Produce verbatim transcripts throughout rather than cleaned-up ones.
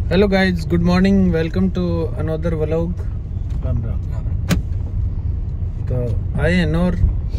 Hello guys, good morning, welcome to another vlog. Ram Ram. तो आए हैं और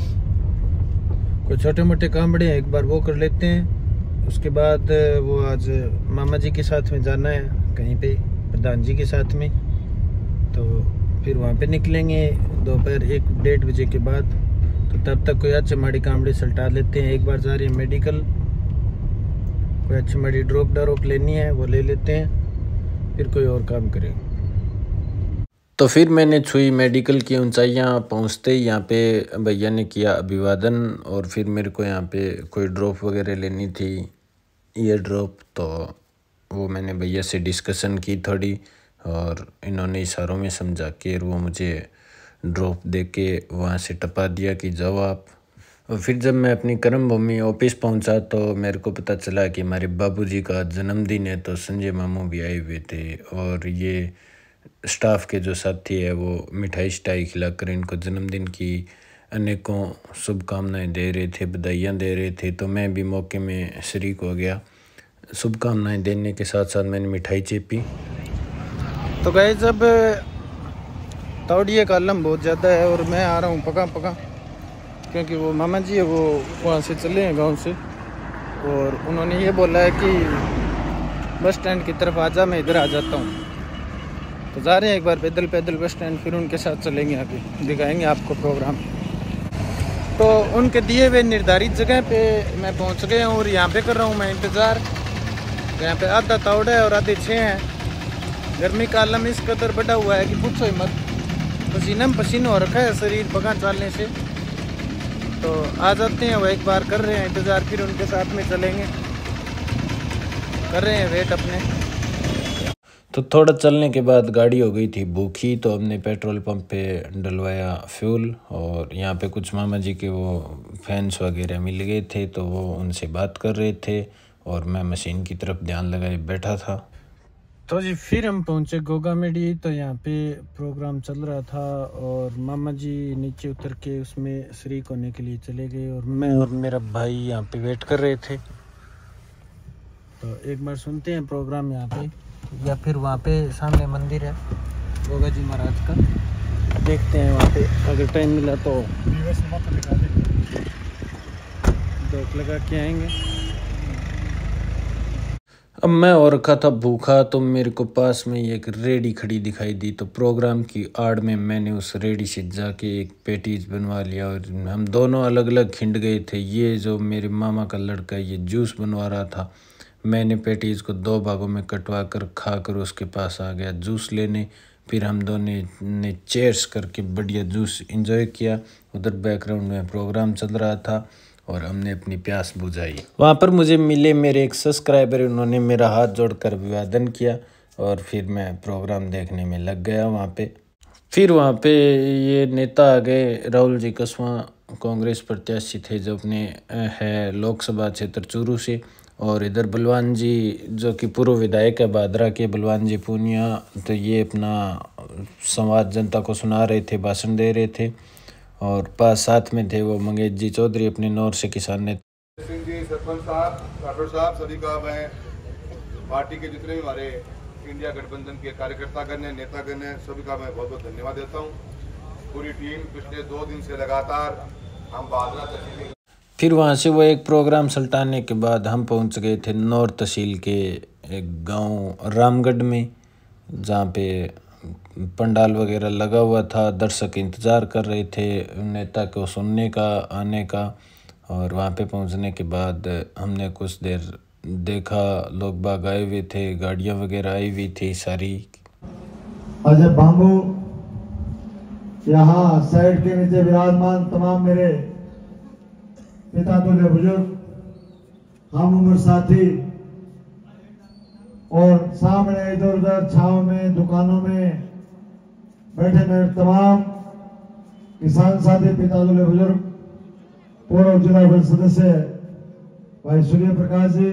कुछ छोटे मोटे काम बड़े हैं, एक बार वो कर लेते हैं। उसके बाद वो आज मामा जी के साथ में जाना है कहीं पे, प्रधान जी के साथ में। तो फिर वहाँ पे निकलेंगे दोपहर एक डेढ़ बजे के बाद। तो तब तक कोई अच्छे माड़ी कामड़ी सल्टा लेते हैं। एक बार जा रहे हैं मेडिकल, कोई अच्छी माड़ी ड्रॉप डरोप लेनी है, वो ले लेते हैं, फिर कोई और काम करेंगे। तो फिर मैंने छुई मेडिकल की ऊंचाइयां। पहुंचते ही यहाँ पे भैया ने किया अभिवादन, और फिर मेरे को यहाँ पे कोई ड्रॉप वगैरह लेनी थी, ईयर ड्रॉप। तो वो मैंने भैया से डिस्कशन की थोड़ी, और इन्होंने इशारों में समझा के वो मुझे ड्रॉप दे के वहाँ से टपा दिया कि जाओ आप। और फिर जब मैं अपनी कर्म भूमि ऑफिस पहुंचा तो मेरे को पता चला कि हमारे बाबूजी का जन्मदिन है। तो संजय मामू भी आए हुए थे, और ये स्टाफ के जो साथी है वो मिठाई शिठाई खिलाकर इनको जन्मदिन की अनेकों शुभकामनाएं दे रहे थे, बधाइयाँ दे रहे थे। तो मैं भी मौके में शरीक हो गया। शुभकामनाएं देने के साथ साथ मैंने मिठाई चेपी। तो गए जब तौड़िए का आलम बहुत ज़्यादा है, और मैं आ रहा हूँ पका पका, क्योंकि वो मामा जी है वो वहाँ से चले हैं गांव से, और उन्होंने ये बोला है कि बस स्टैंड की तरफ आ जा, मैं इधर आ जाता हूँ। तो जा रहे हैं एक बार पैदल पैदल बस स्टैंड, फिर उनके साथ चलेंगे, आगे दिखाएंगे आपको प्रोग्राम। तो उनके दिए हुए निर्धारित जगह पे मैं पहुँच गया हूँ, और यहाँ पे कर रहा हूँ मैं इंतज़ार। यहाँ पे आधा तावड़ा है और आधे छः हैं। गर्मी का आलम इस कदर बढ़ा हुआ है कि पूछो ही मत, पसीना में पसीना हो रखा है शरीर पका चालने से। तो आ जाते हैं, वो एक बार कर रहे हैं इंतज़ार, फिर उनके साथ में चलेंगे, कर रहे हैं वेट अपने। तो थोड़ा चलने के बाद गाड़ी हो गई थी भूखी, तो हमने पेट्रोल पंप पे डलवाया फ्यूल। और यहाँ पे कुछ मामा जी के वो फैंस वगैरह मिल गए थे, तो वो उनसे बात कर रहे थे, और मैं मशीन की तरफ ध्यान लगाए बैठा था। तो जी फिर हम पहुँचे गोगा मेडी। तो यहाँ पे प्रोग्राम चल रहा था, और मामा जी नीचे उतर के उसमें शरीक होने के लिए चले गए, और मैं और मेरा भाई यहाँ पे वेट कर रहे थे। तो एक बार सुनते हैं प्रोग्राम यहाँ पे, या फिर वहाँ पे सामने मंदिर है गोगा जी महाराज का, देखते हैं वहाँ पे अगर टाइम मिला तो दौड़ लगा के आएंगे। अब मैं और रखा था भूखा, तो मेरे को पास में एक रेडी खड़ी दिखाई दी। तो प्रोग्राम की आड़ में मैंने उस रेडी से जाके एक पैटीज बनवा लिया, और हम दोनों अलग अलग खिंड गए थे। ये जो मेरे मामा का लड़का ये जूस बनवा रहा था, मैंने पैटीज को दो भागों में कटवा कर खा कर उसके पास आ गया जूस लेने। फिर हम दोनों ने चेयर्स करके बढ़िया जूस इंजॉय किया। उधर बैकग्राउंड में प्रोग्राम चल रहा था, और हमने अपनी प्यास बुझाई। वहाँ पर मुझे मिले मेरे एक सब्सक्राइबर, उन्होंने मेरा हाथ जोड़कर अभिवादन किया, और फिर मैं प्रोग्राम देखने में लग गया वहाँ पे। फिर वहाँ पे ये नेता आ गए, राहुल जी कसवां कांग्रेस प्रत्याशी थे, जो अपने है लोकसभा क्षेत्र चूरू से। और इधर बलवान जी जो कि पूर्व विधायक है भादरा के, बलवान जी पूनिया, तो ये अपना संवाद जनता को सुना रहे थे, भाषण दे रहे थे। और पास साथ में थे वो मंगेश जी चौधरी अपने नौर से किसान ने। सिंह जी, सरपंच साहब, राठौर साहब, सभी का मैं पार्टी के जितने भी हमारे इंडिया गठबंधन के कार्यकर्ता करने नेता करने सभी का मैं बहुत बहुत धन्यवाद देता हूँ। पूरी टीम पिछले दो दिन से लगातार हम भादरा तहसील। फिर वहाँ से वो एक प्रोग्राम सल्टाने के बाद हम पहुँच गए थे नौर तहसील के एक गाँव रामगढ़ में, जहाँ पे पंडाल वगैरह लगा हुआ था। दर्शक इंतज़ार कर रहे थे नेता को सुनने का, आने का। और वहाँ पे पहुँचने के बाद हमने कुछ देर देखा, लोग बाग आए हुए थे, गाड़ियाँ वगैरह आई हुई थी सारी। अजय बाबू यहाँ साइड के नीचे विराजमान तमाम मेरे पिता तुल्य बुजुर्ग, हम उम्र साथी, और सामने इधर उधर छाव में दुकानों में बैठे मेरे तमाम किसान साथी, पिता तुल्य बुजुर्ग, पूर्व जिला परिषद सदस्य भाई सूर्य प्रकाश जी,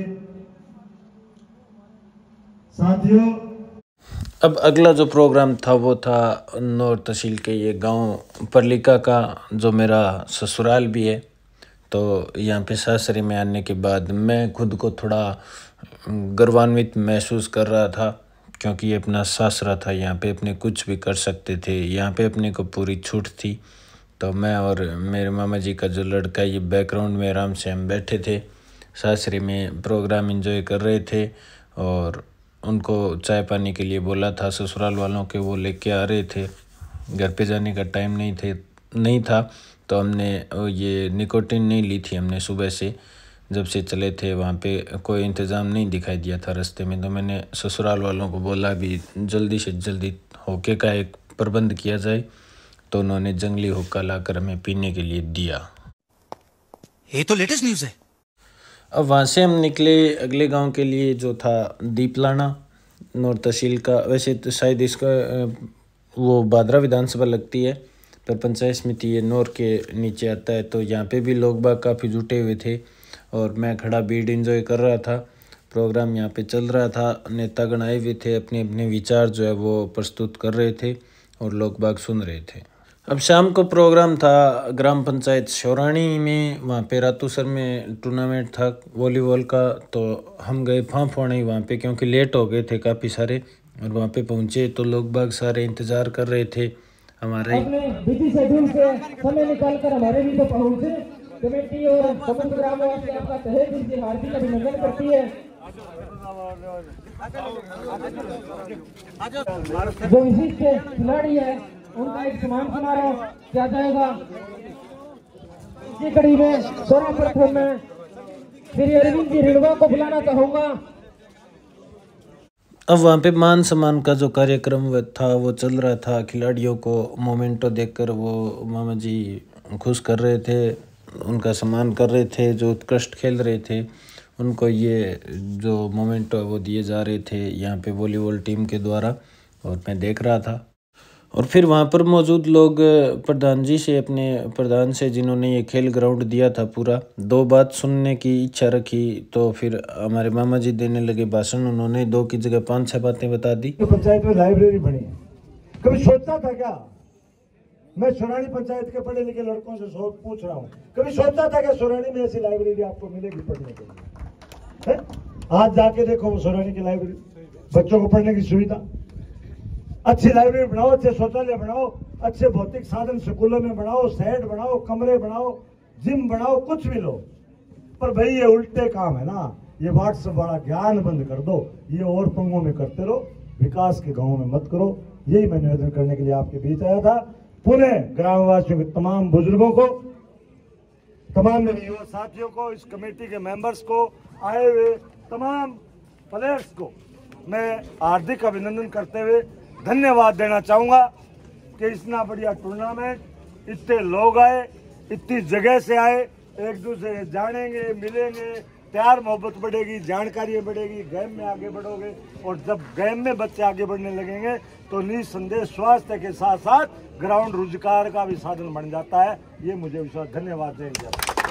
साथियों। अब अगला जो प्रोग्राम था वो था नौर तहसील के ये गांव परलिका का, जो मेरा ससुराल भी है। तो यहाँ पे सासरे में आने के बाद मैं खुद को थोड़ा गर्वान्वित महसूस कर रहा था, क्योंकि ये अपना सासरा था, यहाँ पे अपने कुछ भी कर सकते थे, यहाँ पे अपने को पूरी छूट थी। तो मैं और मेरे मामा जी का जो लड़का, ये बैकग्राउंड में आराम से हम बैठे थे, सासरे में प्रोग्राम एंजॉय कर रहे थे। और उनको चाय पानी के लिए बोला था ससुराल वालों के, वो लेके आ रहे थे। घर पे जाने का टाइम नहीं थे नहीं था तो हमने ये निकोटिन नहीं ली थी हमने सुबह से, जब से चले थे वहाँ पे कोई इंतज़ाम नहीं दिखाई दिया था रास्ते में। तो मैंने ससुराल वालों को बोला भी जल्दी से जल्दी होके का एक प्रबंध किया जाए, तो उन्होंने जंगली हुक्का लाकर हमें पीने के लिए दिया। ये तो लेटेस्ट न्यूज़ है। अब वहाँ से हम निकले अगले गांव के लिए, जो था दीपलाना, नौर तहसील का। वैसे तो शायद इसका वो बादरा विधानसभा लगती है, पर पंचायत समिति ये नौर के नीचे आता है। तो यहाँ पे भी लोग बाग काफ़ी जुटे हुए थे और मैं खड़ा भीड़ एंजॉय कर रहा था। प्रोग्राम यहाँ पे चल रहा था, नेतागण आए हुए थे, अपने अपने विचार जो है वो प्रस्तुत कर रहे थे और लोग बाग सुन रहे थे। अब शाम को प्रोग्राम था ग्राम पंचायत शौरानी में, वहाँ पे रातूसर में टूर्नामेंट था वॉलीबॉल का। तो हम गए फाँफ होने वहाँ पे, क्योंकि लेट हो गए थे काफ़ी सारे। और वहाँ पे पहुँचे तो लोग बाग सारे इंतज़ार कर रहे थे हमारे। अपने बिजी शेड्यूल से समय निकाल कर हमारे भी तो पहुँचे। कमेटी और समस्त ग्रामवासी आपका तहे दिल से हार्दिक अभिनंदन करती है। जो विशिष्ट खिलाड़ी है उनका एक सम्मान समारोह किया जाएगा। इसी कड़ी में सर्वप्रथम मैं श्री अरविंद जी रिणवा को बुलाना चाहूंगा। अब वहाँ पे मान सम्मान का जो कार्यक्रम था वो चल रहा था। खिलाड़ियों को मोमेंटो देकर वो मामा जी खुश कर रहे थे, उनका सम्मान कर रहे थे। जो उत्कृष्ट खेल रहे थे उनको ये जो मोमेंटो वो दिए जा रहे थे यहाँ पे वॉलीबॉल टीम के द्वारा, और मैं देख रहा था। और फिर वहाँ पर मौजूद लोग प्रधान जी से, अपने प्रधान से जिन्होंने ये खेल ग्राउंड दिया था पूरा, दो बात सुनने की इच्छा रखी। तो फिर हमारे मामा जी देने लगे भाषण। उन्होंने दो की जगह पांच छह बातें बता दी। तो पंचायत में लाइब्रेरी बनी, कभी सोचता था क्या? मैं सोरानी पंचायत के पढ़े लिखे लड़कों से पूछ रहा हूँ, कभी सोचता था क्या सोरानी में ऐसी लाइब्रेरी आपको मिलेगी पढ़ने के लिए? आज जाके देखो वो सोरानी की लाइब्रेरी, बच्चों को पढ़ने की सुविधा, अच्छी लाइब्रेरी बनाओ, अच्छे शौचालय बनाओ, अच्छे भौतिक साधन स्कूलों में बनाओ, सेट बनाओ, कमरे बनाओ, जिम बनाओ, कुछ भी लो। पर भाई ये उल्टे काम है ना, ये व्हाट्सएप वाला ज्ञान बंद कर दो, ये और पंगों में करते रहो, विकास के गांव में मत करो। यही मैं निवेदन करने के लिए आपके बीच आया था। पुनः ग्रामवासियों के तमाम बुजुर्गों को, तमाम मेरे युवा साथियों को, इस कमेटी के मेंबर्स को, आए हुए तमाम प्लेयर्स को मैं हार्दिक अभिनंदन करते हुए धन्यवाद देना चाहूँगा कि इतना बढ़िया टूर्नामेंट, इतने लोग आए, इतनी जगह से आए, एक दूसरे से जानेंगे, मिलेंगे, प्यार मोहब्बत बढ़ेगी, जानकारी बढ़ेगी, गेम में आगे बढ़ोगे। और जब गेम में बच्चे आगे बढ़ने लगेंगे तो निसंदेह स्वास्थ्य के साथ साथ ग्राउंड रोजगार का भी साधन बन जाता है। ये मुझे विश्वास। धन्यवाद देंगे।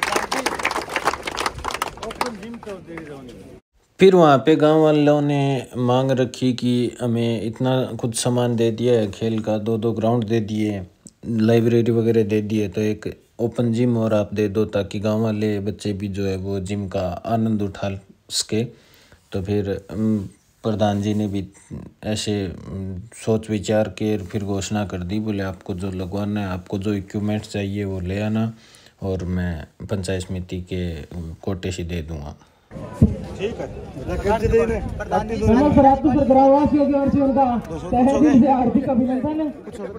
फिर वहाँ पे गांव वालों ने मांग रखी कि हमें इतना कुछ सामान दे दिया है खेल का, दो दो ग्राउंड दे दिए, लाइब्रेरी वगैरह दे दिए, तो एक ओपन जिम और आप दे दो ताकि गांव वाले बच्चे भी जो है वो जिम का आनंद उठा सके। तो फिर प्रधान जी ने भी ऐसे सोच विचार के फिर घोषणा कर दी, बोले आपको जो लगवाना है, आपको जो इक्विपमेंट चाहिए वो ले आना और मैं पंचायत समिति के कोटे से दे दूँगा। ठीक है। ग्रामवासियों की ओर से उनका तहे दिल से हार्दिक अभिनंदन।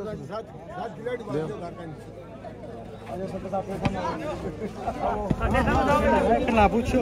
ना पूछो।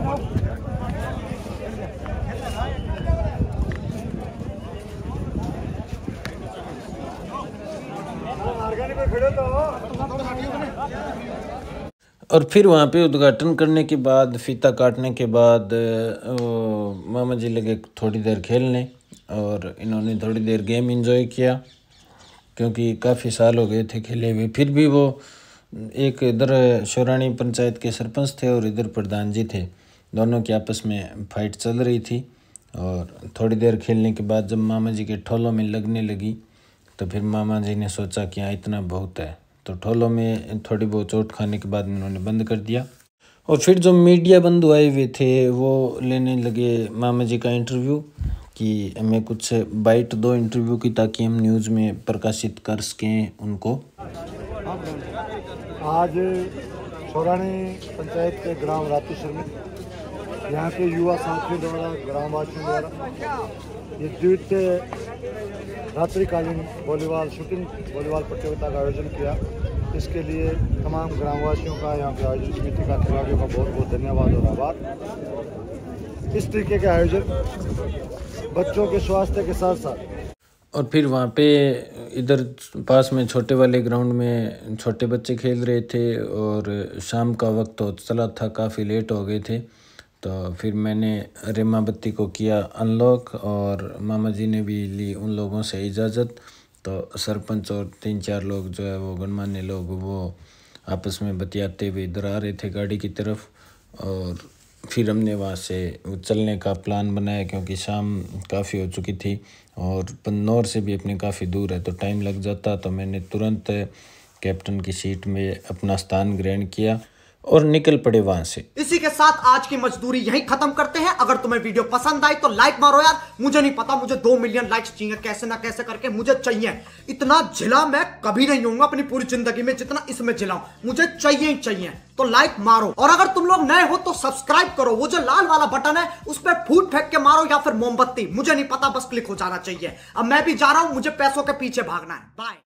और फिर वहाँ पे उद्घाटन करने के बाद, फीता काटने के बाद मामा जी लगे थोड़ी देर खेलने, और इन्होंने थोड़ी देर गेम एंजॉय किया क्योंकि काफ़ी साल हो गए थे खेले हुए। फिर भी वो एक इधर शौरानी पंचायत के सरपंच थे और इधर प्रधान जी थे, दोनों की आपस में फाइट चल रही थी। और थोड़ी देर खेलने के बाद जब मामा जी के ठोलों में लगने लगी तो फिर मामा जी ने सोचा कि हाँ इतना बहुत है, तो ठोलों में थोड़ी बहुत चोट खाने के बाद उन्होंने बंद कर दिया। और फिर जो मीडिया बंधु आए हुए थे वो लेने लगे मामा जी का इंटरव्यू कि हमें कुछ बाइट दो इंटरव्यू की, ताकि हम न्यूज़ में प्रकाशित कर सकें उनको। आज सोरानी पंचायत के ग्राम रातेश्वर में यहाँ के युवा साथियों द्वारा, ग्रामवासियों द्वारा ये द्वितीय रात्रिकालीन वॉलीबॉल शूटिंग वॉलीबॉल प्रतियोगिता का आयोजन किया। इसके लिए तमाम ग्रामवासियों का, यहाँ के आयोजन समिति का, खिलाड़ियों का बहुत बहुत धन्यवाद और आभार। इस तरीके के आयोजन बच्चों के स्वास्थ्य के साथ साथ, और फिर वहाँ पे इधर पास में छोटे वाले ग्राउंड में छोटे बच्चे खेल रहे थे और शाम का वक्त हो चला था, काफ़ी लेट हो गए थे। तो फिर मैंने रेमा बत्ती को किया अनलॉक और मामा जी ने भी ली उन लोगों से इजाज़त। तो सरपंच और तीन चार लोग जो है वो गणमान्य लोग वो आपस में बतियाते हुए इधर आ रहे थे गाड़ी की तरफ, और फिर हमने वहाँ से चलने का प्लान बनाया, क्योंकि शाम काफ़ी हो चुकी थी और पन्नौर से भी अपने काफ़ी दूर है तो टाइम लग जाता। तो मैंने तुरंत कैप्टन की सीट में अपना स्थान ग्रहण किया और निकल पड़े वहां से। इसी के साथ आज की मजदूरी यहीं खत्म करते हैं। अगर तुम्हें वीडियो पसंद आई तो लाइक मारो यार। मुझे नहीं पता, मुझे दो मिलियन लाइक्स चाहिए, कैसे ना कैसे करके मुझे चाहिए। इतना झिला मैं कभी नहीं होऊंगा अपनी पूरी जिंदगी में जितना इसमें झिलाऊं, मुझे चाहिए ही चाहिए। तो लाइक मारो, और अगर तुम लोग नए हो तो सब्सक्राइब करो। वो जो लाल वाला बटन है उस पर फूट फेंक के मारो या फिर मोमबत्ती, मुझे नहीं पता, बस क्लिक हो जाना चाहिए। अब मैं भी जा रहा हूं, मुझे पैसों के पीछे भागना है। बाय।